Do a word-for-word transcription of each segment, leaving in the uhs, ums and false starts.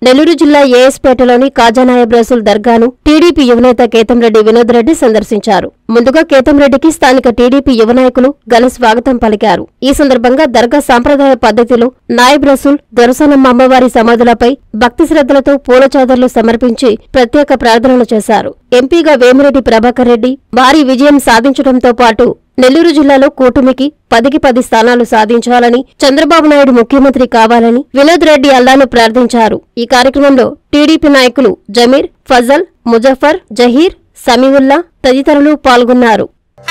నెల్లూరు జిల్లా ఏఎస్పేటలోని కాజానాయబ్ రసూల్ దర్గాను టీడీపీ యువనేత కేతంరెడ్డి వినోద్ రెడ్డి సందర్శించారు. ముందుగా కేతంరెడ్డికి స్థానిక టీడీపీ యువ నాయకులు ఘన స్వాగతం పలికారు. ఈ సందర్భంగా దర్గా సాంప్రదాయ పద్ధతిలో నాయబ్ రసూల్ దొరసనమ్మ అమ్మవారి సమాధులపై భక్తి శ్రద్ధలతో పూలచాదర్లు సమర్పించి ప్రత్యేక ప్రార్థనలు చేశారు. ఎంపీగా వేమిరెడ్డి ప్రభాకర్ రెడ్డి భారీ విజయం సాధించడంతో పాటు నెల్లూరు జిల్లాలో కూటమికి పదికి పది స్థానాలు సాధించాలని, చంద్రబాబు నాయుడు ముఖ్యమంత్రి కావాలని వినోద్ రెడ్డి అల్లాను ప్రార్థించారు. ఈ కార్యక్రమంలో టీడీపీ నాయకులు జమీర్, ఫజల్, ముజఫర్, జహీర్, సమీవుల్లా తదితరులు పాల్గొన్నారు.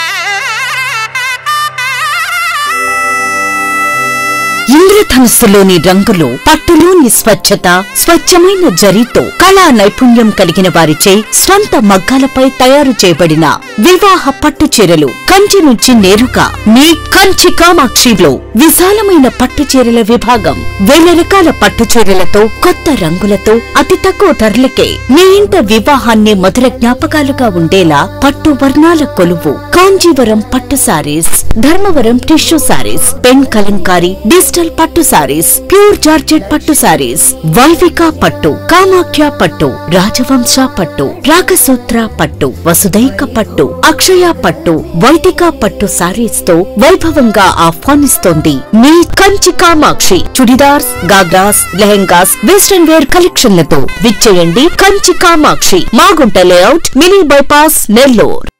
ఇంద్రధనుస్సులోని రంగులు, పట్టులోని స్వచ్ఛత, స్వచ్ఛమైన జరీతో కళా నైపుణ్యం కలిగిన వారిచే స్వంత మగ్గాలపై తయారు చేయబడిన వివాహ పట్టు చీరలు కంచి నుంచి నేరుగా మీ కంచి కామాక్షిలో విశాలమైన పట్టు చీరల విభాగం. వేల రకాల పట్టు చీరలతో కొత్త రంగులతో అతి తక్కువ ధరలకే మీ ఇంట వివాహాన్ని మధుర జ్ఞాపకాలుగా ఉండేలా పట్టు వర్ణాల కొలువు కాంజీవరం పట్టు saris, Dharmavaram tissue saris, pen Kalamkari digital పట్టు సారీస్, ప్యూర్ జార్జెట్ పట్టు సారీస్, వైవిక పట్టు, కామాఖ్య పట్టు, రాజవంశ పట్టు, రాగసూత్ర పట్టు, వసుదైక పట్టు, అక్షయ పట్టు, వైదిక పట్టు సారీస్ తో వైభవంగా ఆహ్వానిస్తోంది మీ కంచి కామాక్షి. చుడిదార్స్, గాగ్రాస్, లెహెంగాస్, వెస్టర్న్ వేర్ కలెక్షన్లతో విచ్చేయండి Kanchi Kamakshi, Magunta layout, mini bypass, Nellore.